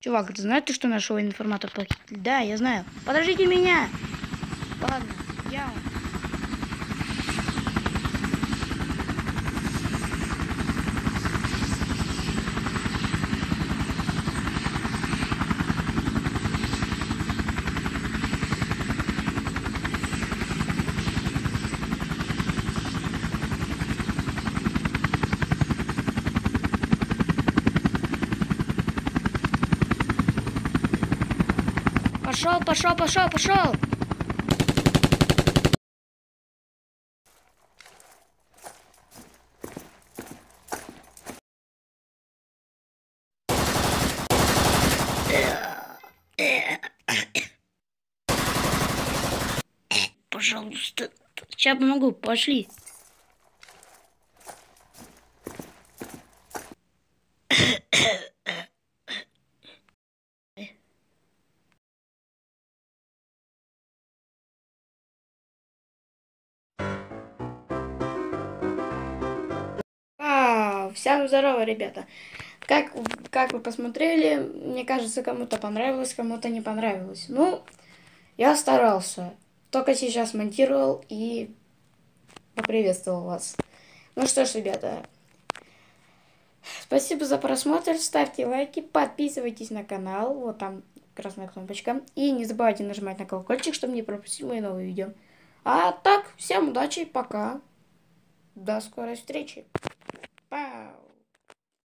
Чувак, ты знаешь, что нашего информатора похитили? Да, я знаю. Подождите меня! Ладно, я... Пошел, пошел, пошел, пошел! Пожалуйста, сейчас помогу, пошли. Всем здорово, ребята. Как вы посмотрели, мне кажется, кому-то понравилось, кому-то не понравилось. Ну, я старался. Только сейчас монтировал и поприветствовал вас. Ну что ж, ребята, спасибо за просмотр, ставьте лайки, подписывайтесь на канал, вот там красная кнопочка. И не забывайте нажимать на колокольчик, чтобы не пропустить мои новые видео. А так, всем удачи, пока. До скорой встречи.